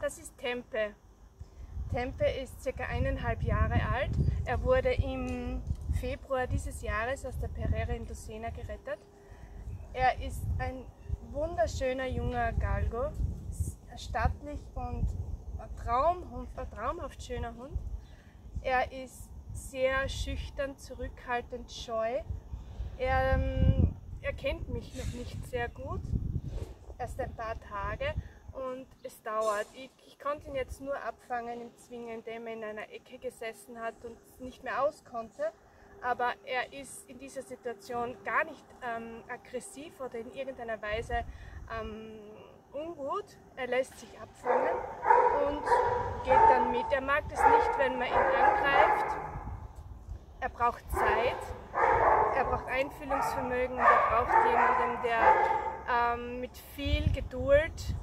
Das ist Tempe. Tempe ist ca. 1,5 Jahre alt. Er wurde im Februar dieses Jahres aus der Perera in Dossena gerettet. Er ist ein wunderschöner junger Galgo, stattlich und ein traumhaft schöner Hund. Er ist sehr schüchtern, zurückhaltend, scheu. Er kennt mich noch nicht sehr gut, erst ein paar Tage, und es dauert. Ich konnte ihn jetzt nur abfangen im Zwingen, indem er in einer Ecke gesessen hat und nicht mehr aus konnte. Aber er ist in dieser Situation gar nicht aggressiv oder in irgendeiner Weise ungut. Er lässt sich abfangen und geht dann mit. Er mag es nicht, wenn man ihn angreift. Er braucht Zeit, er braucht Einfühlungsvermögen und er braucht jemanden, der mit viel Geduld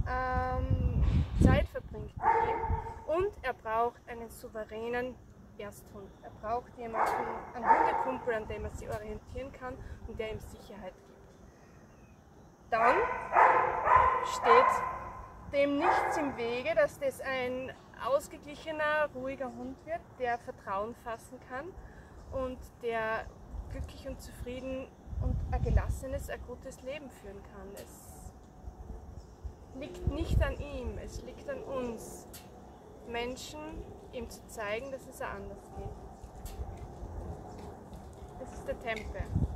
Zeit verbringt mit ihm. Und er braucht einen souveränen Ersthund. Er braucht jemanden, einen Hundekumpel, an dem er sich orientieren kann und der ihm Sicherheit gibt. Dann steht dem nichts im Wege, dass das ein ausgeglichener, ruhiger Hund wird, der Vertrauen fassen kann und der glücklich und zufrieden und ein gelassenes, ein gutes Leben führen kann. Es liegt nicht an ihm, es liegt an uns Menschen, ihm zu zeigen, dass es auch anders geht. Das ist der Tempe.